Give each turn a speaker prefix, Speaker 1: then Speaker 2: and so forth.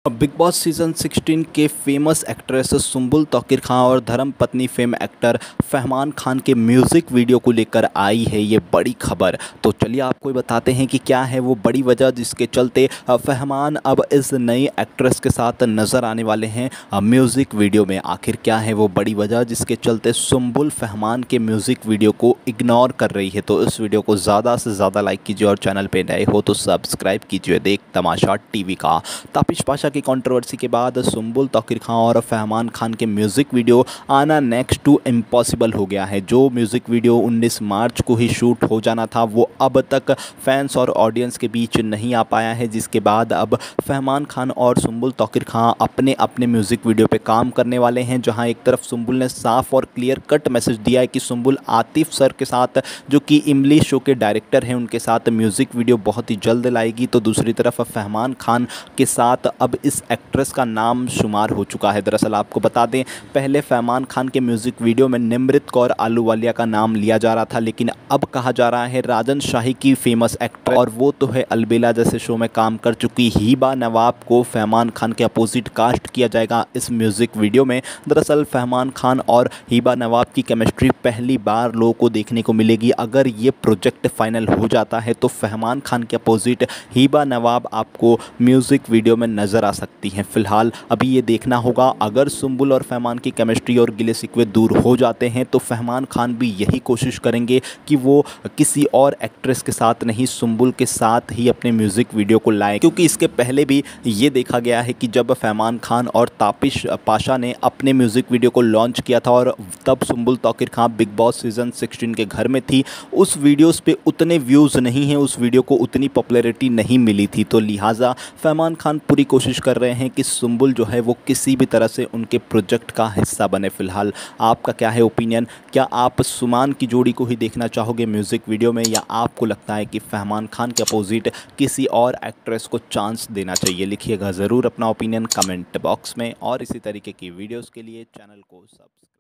Speaker 1: Big Boss season 16 के famous actress Sumbul Tauqeer Khan और Dharampatni fame actor Fahman Khan के म्यूज़िक वीडियो को लेकर आई है ये बड़ी खबर। तो चलिए आपको बताते हैं कि क्या है वो बड़ी वजह जिसके चलते फहमान अब इस नई एक्ट्रेस के साथ नज़र आने वाले हैं म्यूज़िक वीडियो में। आखिर क्या है वो बड़ी वजह जिसके चलते सुम्बुल फहमान के म्यूज़िक वीडियो को इग्नोर कर रही है। तो इस वीडियो को ज़्यादा से ज़्यादा लाइक कीजिए और चैनल पर नए हो तो सब्सक्राइब कीजिए देख तमाशा टीवी का। तापिश पाशा की कंट्रोवर्सी के बाद सुम्बुल तौकीर खान और फहमान खान के म्यूज़िक वीडियो आना नेक्स्ट टू इम्पॉसिबल हो गया है। जो म्यूज़िक वीडियो 19 मार्च को ही शूट हो जाना था वो अब तक फैंस और ऑडियंस के बीच नहीं आ पाया है, जिसके बाद अब फहमान खान और सुम्बुल तौकीर खान अपने अपने म्यूज़िक वीडियो पे काम करने वाले हैं। जहां एक तरफ सुम्बुल ने साफ और क्लियर कट मैसेज दिया है कि सुम्बुल आतिफ सर के साथ, जो कि इमली शो के डायरेक्टर हैं, उनके साथ म्यूज़िक वीडियो बहुत ही जल्द लाएगी। तो दूसरी तरफ फहमान खान के साथ अब इस एक्ट्रेस का नाम शुमार हो चुका है। दरअसल आपको बता दें, पहले फहमान खान के म्यूज़िक वीडियो में निमृत कौर आलूवालिया का नाम लिया जा रहा था, लेकिन अब कहा जा रहा है राजन शाही की फेमस एक्टर, और वो तो है अलबेला जैसे शो में काम कर चुकी हिबा नवाब को फहमान खान के अपोजिट कास्ट किया जाएगा इस म्यूज़िक वीडियो में। दरअसल फहमान खान और हिबा नवाब की केमिस्ट्री पहली बार लोगों को देखने को मिलेगी। अगर ये प्रोजेक्ट फाइनल हो जाता है तो फहमान खान के अपोजिट हिबा नवाब आपको म्यूज़िक वीडियो में नज़र आ सकती हैं। फिलहाल अभी ये देखना होगा, अगर सुम्बुल और फहमान की केमिस्ट्री और गिले शिकवे दूर हो जाते हैं तो फहमान खान भी यही कोशिश करेंगे कि वो किसी और एक्ट्रेस के साथ नहीं, सुम्बुल के साथ ही अपने म्यूज़िक वीडियो को लाएं। क्योंकि इसके पहले भी ये देखा गया है कि जब फहमान खान और तापिश पाशा ने अपने म्यूज़िक वीडियो को लॉन्च किया था और तब Sumbul Tauqeer Khan Bigg Boss season 16 के घर में थी, उस वीडियोज़ पे उतने व्यूज़ नहीं हैं, उस वीडियो को उतनी पॉपुलैरिटी नहीं मिली थी। तो लिहाजा फहमान खान पूरी कोशिश कर रहे हैं कि सुम्बुल जो है वो किसी भी तरह से उनके प्रोजेक्ट का हिस्सा बने। फिलहाल आपका क्या है ओपिनियन? क्या आप सुमान की जोड़ी को ही देखना चाहोगे म्यूज़िक वीडियो में, या आपको लगता है कि फहमान खान के अपोजिट किसी और एक्ट्रेस को चांस देना चाहिए? लिखिएगा ज़रूर अपना ओपिनियन कमेंट बॉक्स में, और इसी तरीके की वीडियोज़ के लिए चैनल को सब्सक्राइब